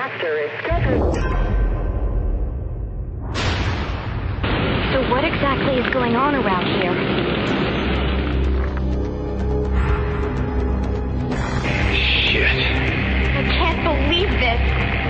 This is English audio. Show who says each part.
Speaker 1: disaster is scheduled.
Speaker 2: So what exactly is going on around here?
Speaker 3: Shit.
Speaker 2: I can't believe this.